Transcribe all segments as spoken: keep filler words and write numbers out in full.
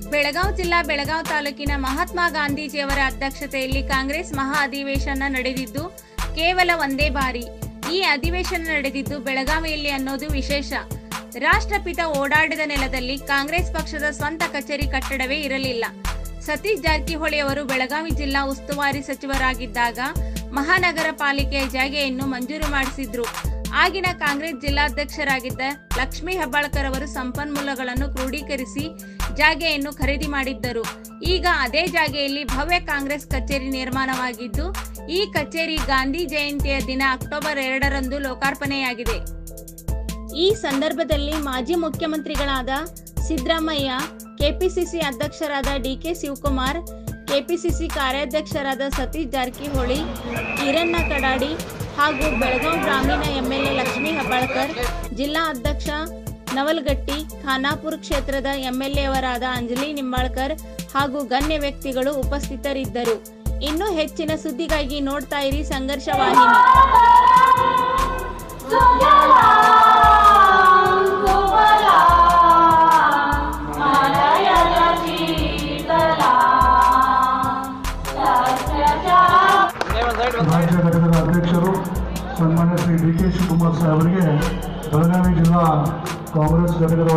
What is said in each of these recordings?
ಬೆಳಗಾವಿ ಜಿಲ್ಲಾ ಬೆಳಗಾವಿ ತಾಲೂಕಿನ ಮಹಾತ್ಮ ಗಾಂಧೀಜಿಯವರ ಅಧ್ಯಕ್ಷತೆಯಲ್ಲಿ ಕಾಂಗ್ರೆಸ್ ಮಹಾ ಅಧಿವೇಶನ ನಡೆದಿದ್ದು ಕೇವಲ ಒಂದೇ ಬಾರಿ ಈ ಅಧಿವೇಶನ ನಡೆದಿದ್ದು ಬೆಳಗಾವಿಯಲ್ಲಿ ಅನ್ನೋದು ವಿಶೇಷ. ರಾಷ್ಟ್ರಪಿತ ಓಡಾಡಿದ ನೆಲದಲ್ಲಿ ಕಾಂಗ್ರೆಸ್ ಪಕ್ಷದ ಸ್ವಂತ ಕಚೇರಿ ಕಟ್ಟಡವೇ ಇರಲಿಲ್ಲ. ಸತೀಶ್ ಜಾರಕಿಹೊಳಿ ಅವರು ಬೆಳಗಾವಿ ಜಿಲ್ಲಾ ಉಸ್ತುವಾರಿ ಸಚಿವರಾಗಿದ್ದಾಗ ಮಹಾನಗರ ಪಾಲಿಕೆಯ ಜಾಗೆಯನ್ನು ಮಂಜೂರು ಮಾಡಿಸಿದ್ರು. ಆಗಿನ ಕಾಂಗ್ರೆಸ್ ಜಿಲ್ಲಾಧ್ಯಕ್ಷರಾಗಿದ್ದ ಲಕ್ಷ್ಮೀ ಹೆಬ್ಬಾಳ್ಕರ್ ಅವರು ಸಂಪನ್ಮೂಲಗಳನ್ನು ಕ್ರೋಢೀಕರಿಸಿ ಜಾಗೆಯನ್ನು ಖರೀದಿ ಮಾಡಿದ್ದರು. ಈಗ ಅದೇ ಜಾಗೆಯಲ್ಲಿ ಭವ್ಯ ಕಾಂಗ್ರೆಸ್ ಕಚೇರಿ ನಿರ್ಮಾಣವಾಗಿದ್ದು ಈ ಕಚೇರಿ ಗಾಂಧಿ ಜಯಂತಿಯ ದಿನ ಅಕ್ಟೋಬರ್ ಎರಡರಂದು ಲೋಕಾರ್ಪಣೆಯಾಗಿದೆ. ಈ ಸಂದರ್ಭದಲ್ಲಿ ಮಾಜಿ ಮುಖ್ಯಮಂತ್ರಿಗಳಾದ ಸಿದ್ದರಾಮಯ್ಯ, ಕೆಪಿಸಿಸಿ ಅಧ್ಯಕ್ಷರಾದ ಡಿಕೆ ಶಿವಕುಮಾರ್, ಕೆಪಿಸಿಸಿ ಕಾರ್ಯಾಧ್ಯಕ್ಷರಾದ ಸತೀಶ್ ಜಾರಕಿಹೊಳಿ, ಈರಣ್ಣ ಕಡಾಡಿ ಹಾಗೂ ಬೆಳಗಾವಿ ಗ್ರಾಮೀಣ ಎಂಎಲ್ಎ ಲಕ್ಷ್ಮೀ ಹೆಬ್ಬಾಳ್ಕರ್, ಜಿಲ್ಲಾ ಅಧ್ಯಕ್ಷ ನವಲಗಟ್ಟಿ, ಖಾನಾಪುರ ಕ್ಷೇತ್ರದ ಎಂಎಲ್ಎವರಾದ ಅಂಜಲಿ ನಿಂಬಾಳ್ಕರ್ ಹಾಗೂ ಗಣ್ಯ ವ್ಯಕ್ತಿಗಳು ಉಪಸ್ಥಿತರಿದ್ದರು. ಇನ್ನೂ ಹೆಚ್ಚಿನ ಸುದ್ದಿಗಾಗಿ ನೋಡ್ತಾ ಇರಿ ಸಂಘರ್ಷ ವಾಹಿನಿ. ರಾಜ್ಯ ಘಟಕದ ಅಧ್ಯಕ್ಷರು ಸನ್ಮಾನ್ಯ ಶ್ರೀ ಡಿ ಕೆ ಶಿವಕುಮಾರ್ ಸಾಹೇಬರಿಗೆ ಬೆಳಗಾವಿ ಜಿಲ್ಲಾ ಕಾಂಗ್ರೆಸ್ ಘಟಕದ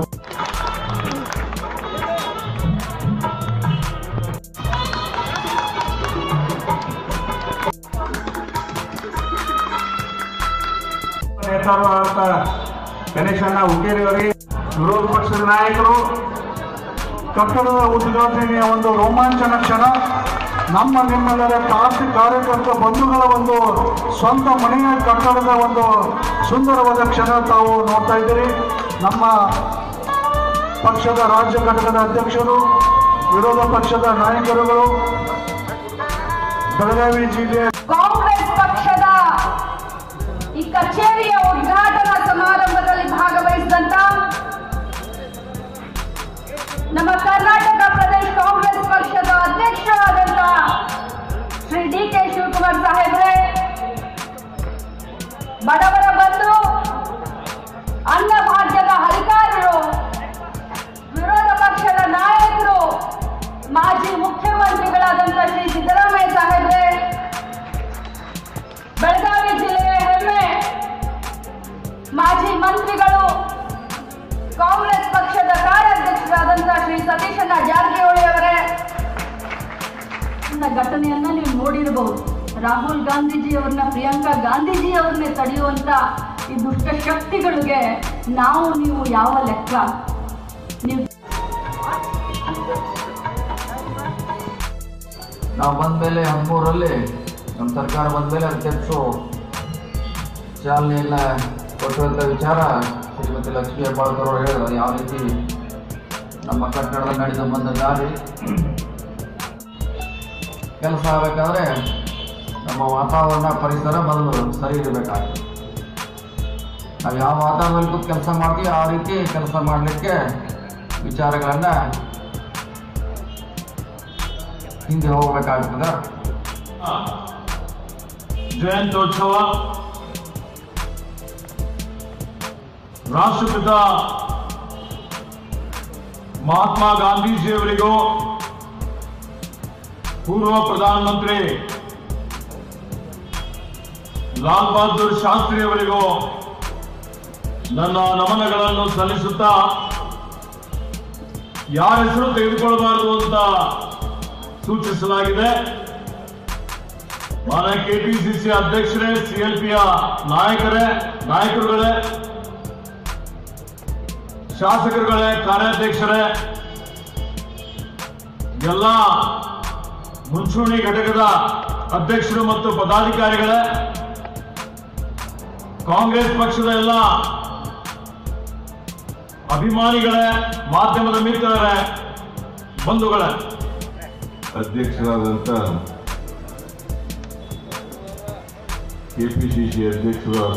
ನೇತಾರರಾದ ಗಣೇಶಣ್ಣ ಹುಕ್ಕೇರಿ ಅವರಿಗೆ, ವಿರೋಧ ಪಕ್ಷದ ನಾಯಕರು, ಕಟ್ಟಡದ ಉದ್ಘಾಟನೆಯ ಒಂದು ರೋಮಾಂಚನ ಕ್ಷಣ. ನಮ್ಮ ನಿಮ್ಮೆಲ್ಲರ ಪಾರ್ಟಿ ಕಾರ್ಯಕರ್ತ ಬಂಧುಗಳ ಒಂದು ಸ್ವಂತ ಮನೆಯ ಕಟ್ಟಡದ ಒಂದು ಸುಂದರವಾದ ಕ್ಷಣ ತಾವು ನೋಡ್ತಾ ಇದ್ದೀರಿ. ನಮ್ಮ ಪಕ್ಷದ ರಾಜ್ಯ ಘಟಕದ ಅಧ್ಯಕ್ಷರು, ವಿರೋಧ ಪಕ್ಷದ ನಾಯಕರುಗಳು, ಬೆಳಗಾವಿ ಜಿಲ್ಲೆಯ ಕಾಂಗ್ರೆಸ್ ಪಕ್ಷದ ಈ ಕಚೇರಿಯ ಉದ್ಘಾಟನಾ ಸಮಾರಂಭದಲ್ಲಿ ಭಾಗವಹಿಸಿದಂತ ನಮ್ಮ ಕರ್ನಾಟಕ ಪ್ರದೇಶ ಕಾಂಗ್ರೆಸ್ ಪಕ್ಷದ ಅಧ್ಯಕ್ಷರಾದಂತ ಶ್ರೀ ಡಿ ಕೆ ಶಿವಕುಮಾರ್ ಸಾಹೇಬ್ರೆ, ಬಡವರ ಬಂಧು, ಅನ್ನಭಾಗ್ಯದ ಹರಿಕಾರರು, ವಿರೋಧ ಪಕ್ಷದ ನಾಯಕರು, ಮಾಜಿ ಮುಖ್ಯಮಂತ್ರಿಗಳಾದಂತ ಶ್ರೀ ಸಿದ್ದರಾಮಯ್ಯ ಸಾಹೇಬ್ರೆ, ಬೆಳಗಾವಿ ಜಿಲ್ಲೆಯ ಹೆಮ್ಮೆ ಮಾಜಿ ಮಂತ್ರಿಗಳು, ಕಾಂಗ್ರೆಸ್ ಪಕ್ಷದ ಕಾರ್ಯಾಧ್ಯಕ್ಷರಾದಂತಹ ಶ್ರೀ ಸತೀಶಣ್ಣ ಜಾರಕಿಹೊಳಿ ಅವರೇ, ಘಟನೆಯನ್ನ ನೀವು ನೋಡಿರಬಹುದು. ರಾಹುಲ್ ಗಾಂಧೀಜಿ ಅವ್ರನ್ನ, ಪ್ರಿಯಾಂಕಾ ಗಾಂಧೀಜಿ ಅವ್ರನ್ನೇ ತಡೆಯುವಂತ ಈ ದುಷ್ಟ ಶಕ್ತಿಗಳಿಗೆ ನಾವು ನೀವು ಯಾವ ಲೆಕ್ಕ? ನೀವು ನಾವು ಬಂದ ಮೇಲೆ ಹದಿಮೂರರಲ್ಲಿ ನಮ್ಮ ಸರ್ಕಾರ ಬಂದ ಮೇಲೆ ಅದಕ್ಕೆ ಚಾಲನೆ ಎಲ್ಲ ಕೊಟ್ಟುವಂಥ ವಿಚಾರ ಶ್ರೀಮತಿ ಲಕ್ಷ್ಮೀ ಹೆಬ್ಬಾಳ್ಕರ್ ಅವರು ಹೇಳಿದ್ರು. ಯಾವ ರೀತಿ ನಮ್ಮ ಕಟ್ಟಡದ ನಡೆದು ಬಂದ ದಾರಿ ಕೆಲಸ ಆಗಬೇಕಾದ್ರೆ ನಮ್ಮ ವಾತಾವರಣ, ಪರಿಸರ ಮೊದಲು ಸರಿ ಇರಬೇಕಾಗ್ತದೆ. ನಾವು ಯಾವ ವಾತಾವರಣದಲ್ಲಿ ಕೂತು ಕೆಲಸ ಮಾಡ್ತೀವಿ ಆ ರೀತಿ ಕೆಲಸ ಮಾಡಲಿಕ್ಕೆ ವಿಚಾರಗಳನ್ನು ಹಿಂದೆ ಹೋಗಬೇಕಾಗ್ತದೆ. ಜಯಂತ್ಯೋತ್ಸವ ರಾಷ್ಟ್ರಪಿತ ಮಹಾತ್ಮ ಗಾಂಧೀಜಿಯವರಿಗೂ ಪೂರ್ವ ಪ್ರಧಾನಮಂತ್ರಿ ಲಾಲ್ ಬಹದ್ದೂರ್ ಶಾಸ್ತ್ರಿ ಅವರಿಗೂ ನನ್ನ ನಮನಗಳನ್ನು ಸಲ್ಲಿಸುತ್ತಾ, ಯಾರ ಹೆಸರು ತೆಗೆದುಕೊಳ್ಳಬಾರದು ಅಂತ ಸೂಚಿಸಲಾಗಿದೆ. ಮಾನ್ಯ ಕೆಪಿಸಿಸಿ ಅಧ್ಯಕ್ಷರೇ, ಸಿಎಲ್ಪಿಯ ನಾಯಕರೇ, ನಾಯಕರುಗಳೇ, ಶಾಸಕರುಗಳೇ, ಕಾರ್ಯಾಧ್ಯಕ್ಷರೇ, ಎಲ್ಲ ಮುಂಚೂಣಿ ಘಟಕದ ಅಧ್ಯಕ್ಷರು ಮತ್ತು ಪದಾಧಿಕಾರಿಗಳೇ, ಕಾಂಗ್ರೆಸ್ ಪಕ್ಷದ ಎಲ್ಲ ಅಭಿಮಾನಿಗಳೇ, ಮಾಧ್ಯಮದ ಮಿತ್ರರೇ, ಬಂಧುಗಳೇ, ಅಧ್ಯಕ್ಷರಾದಂಥ ಕೆಪಿಸಿಸಿ ಅಧ್ಯಕ್ಷರಾದ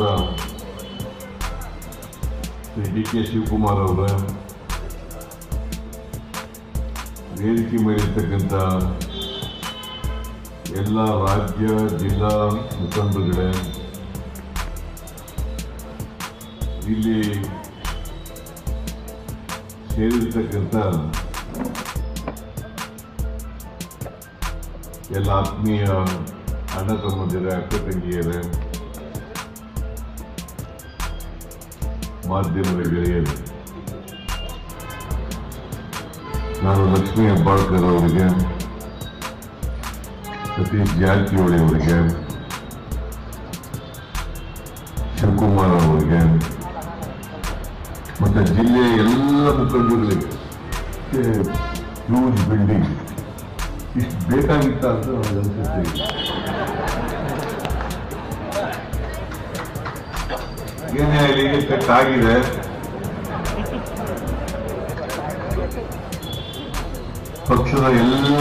ಶ್ರೀ ಡಿ ಕೆ ಶಿವಕುಮಾರ್ ಅವರ, ವೇದಿಕೆ ಮೇಲಿರ್ತಕ್ಕಂಥ ಎಲ್ಲ ರಾಜ್ಯ ಜಿಲ್ಲಾ ಮುಖಂಡರುಗಳೇ, ಇಲ್ಲಿ ಸೇರಿರ್ತಕ್ಕಂಥ ಎಲ್ಲ ಆತ್ಮೀಯ ಅಣ್ಣ ತಮ್ಮಂದಿರ ಅಕ್ಕ ತಂಗಿಯರೇ, ಮಾಧ್ಯಮದ ಗೆಳೆಯರು, ನಾನು ಲಕ್ಷ್ಮೀ ಹೆಬ್ಬಾಳ್ಕರ್ ಅವರಿಗೆ, ಸತೀಶ್ ಜಾರಕಿಹೊಳಿ ಅವರಿಗೆ, ಶಿವಕುಮಾರ್ ಅವರಿಗೆ ಮತ್ತೆ ಜಿಲ್ಲೆಯ ಎಲ್ಲ ಮುಖಂಡರುಗಳಿಗೆ ಹ್ಯೂಜ್ ಬಿಲ್ಡಿಂಗ್ ಇಷ್ಟು ಬೇಕಾಗಿತ್ತ ಅಂತ ಅನಿಸುತ್ತೆ. ಏನೇ ಇಲ್ಲಿಗೆ ಕಟ್ ಆಗಿದೆ. ಪಕ್ಷದ ಎಲ್ಲ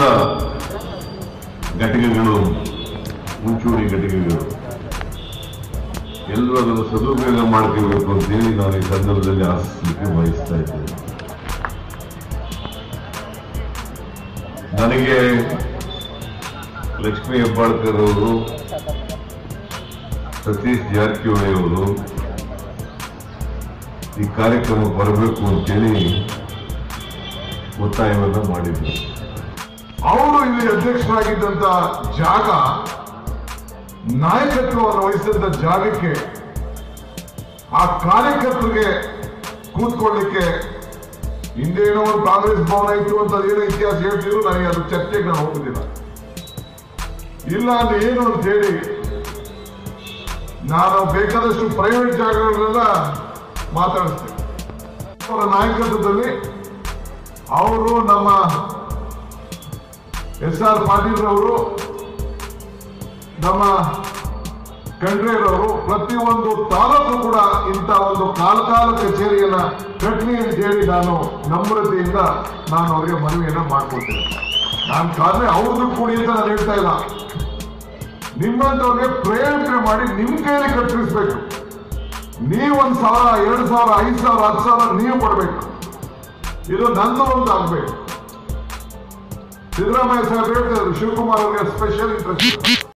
ಘಟಕಗಳು, ಮುಂಚೂಣಿ ಘಟಕಗಳು ಎಲ್ಲರೂ ಅದನ್ನು ಸದುಪಯೋಗ ಮಾಡ್ಕೋಬೇಕು ಅಂತೇಳಿ ನಾನು ಈ ಸಂದರ್ಭದಲ್ಲಿ ಆಶಿಸಲಿಕ್ಕೆ ಬಯಸ್ತಾ ಇದ್ದೇನೆ. ನನಗೆ ಲಕ್ಷ್ಮೀ ಹೆಬ್ಬಾಳ್ಕರ್ ಅವರು, ಸತೀಶ್ ಜಾರಕಿಹೊಳಿ ಅವರು ಈ ಕಾರ್ಯಕ್ರಮಕ್ಕೆ ಬರಬೇಕು ಅಂತೇಳಿ ಒತ್ತಾಯವನ್ನು ಮಾಡಿದ್ರು. ಅವರು ಇಲ್ಲಿ ಅಧ್ಯಕ್ಷರಾಗಿದ್ದಂತ ಜಾಗ, ನಾಯಕತ್ವವನ್ನು ವಹಿಸಿದಂತ ಜಾಗಕ್ಕೆ ಆ ಕಾರ್ಯಕರ್ತರಿಗೆ ಕೂತ್ಕೊಳ್ಳಿಕ್ಕೆ ಹಿಂದೇನೋ ಒಂದು ಕಾಂಗ್ರೆಸ್ ಭವನ ಇತ್ತು ಅಂತ ಏನೋ ಇತಿಹಾಸ ಹೇಳ್ತಿದ್ರು. ನನಗೆ ಅದು ಚರ್ಚೆಗೆ ನಾನು ಹೋಗುದಿಲ್ಲ. ಇಲ್ಲ ಅಂದ್ರೆ ಏನು ಅಂತ ಹೇಳಿ ನಾನು ಬೇಕಾದಷ್ಟು ಪ್ರೈವೇಟ್ ಜಾಗಗಳನ್ನೆಲ್ಲ ಮಾತಾಡಿಸ್ತೇನೆ. ಅವರ ನಾಯಕತ್ವದಲ್ಲಿ ಅವರು, ನಮ್ಮ ಎಸ್ ಆರ್ ಪಾಟೀಲ್ ಅವರು, ನಮ್ಮ ಖಂಡ್ರೇರವರು ಪ್ರತಿಯೊಂದು ತಾಲೂಕು ಕೂಡ ಇಂಥ ಒಂದು ಕಾಲಕಾಲ ಕಚೇರಿಯನ್ನ ಕಟ್ಲಿ ಅಂತ ಹೇಳಿ ನಾನು ನಮ್ರತೆಯಿಂದ ನಾನು ಅವರಿಗೆ ಮನವಿಯನ್ನ ಮಾಡ್ಕೊಳ್ತೇನೆ. ನಾನು ಕಾದ್ರೆ ಅವ್ರದ್ದು ಕೂಡಿ ಅಂತ ನಾನು ಹೇಳ್ತಾ ಇಲ್ಲ. ನಿಮ್ಮಂತವ್ರಿಗೆ ಪ್ರೇರಣೆ ಮಾಡಿ ನಿಮ್ ಕೈಯಲ್ಲಿ ಕಟ್ಟಿಸ್ಬೇಕು. ನೀವು ಒಂದ್ ಸಾವಿರ, ಎರಡು ಸಾವಿರ, ಐದು ಸಾವಿರ, ಹತ್ತು ಸಾವಿರ ನೀವು ಕೊಡ್ಬೇಕು. ಇದು ನಂದು ಒಂದು ಆಗ್ಬೇಕು. ಸಿದ್ದರಾಮಯ್ಯ ಸಾಹೇಬ್ ಹೇಳ್ತಾರೆ, ಶಿವಕುಮಾರ್ ಅವರಿಗೆ ಸ್ಪೆಷಲ್ ಇಂಟ್ರೆಸ್ಟ್.